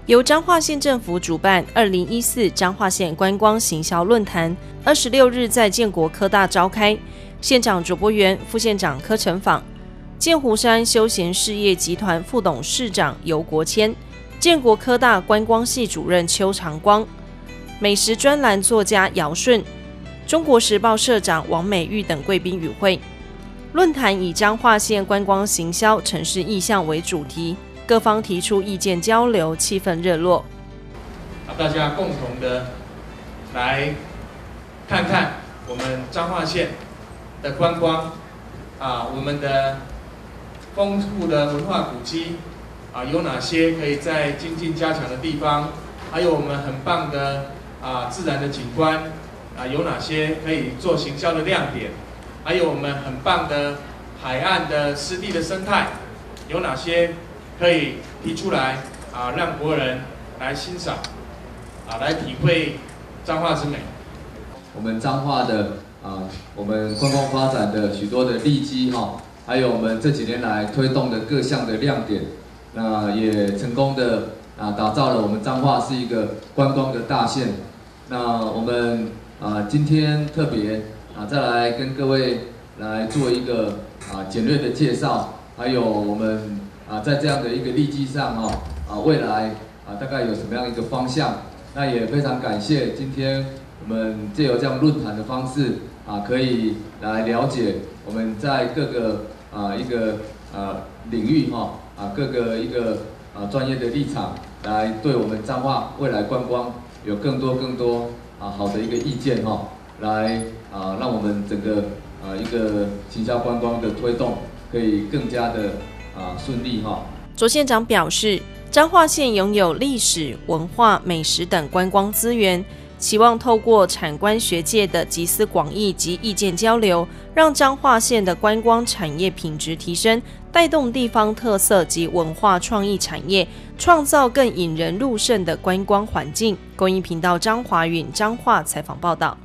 由彰化县政府主办2014彰化县观光行销论坛，26日在建国科大召开。县长卓博源、副县长柯成访，剑湖山休闲事业集团副董事长游国谦，建国科大观光系主任邱长光，美食专栏作家姚顺，中国时报社长王美玉等贵宾与会。论坛以彰化县观光行销城市意象为主题，各方提出意见交流，气氛热络。 大家共同的来看看我们彰化县的观光我们的丰富的文化古迹有哪些可以在精进加强的地方，还有我们很棒的自然的景观有哪些可以做行销的亮点，还有我们很棒的海岸的湿地的生态有哪些可以提出来让国人来欣赏来体会彰化之美。 我们彰化的我们观光发展的许多的利基还有我们这几年来推动的各项的亮点，那也成功的打造了我们彰化是一个观光的大县。那我们今天特别再来跟各位来做一个简略的介绍，还有我们在这样的一个利基上未来大概有什么样一个方向。那也非常感谢今天我们借由这样论坛的方式可以来了解我们在各个一个领域各个一个专业的立场，来对我们彰化未来观光有更多好的一个意见来让我们整个一个行销观光的推动可以更加的顺利卓县长表示，彰化县拥有历史、文化、美食等观光资源，期望透过产官学界的集思广益及意见交流，让彰化县的观光产业品质提升，带动地方特色及文化创意产业，创造更引人入胜的观光环境。公益频道张华允彰化采访报道。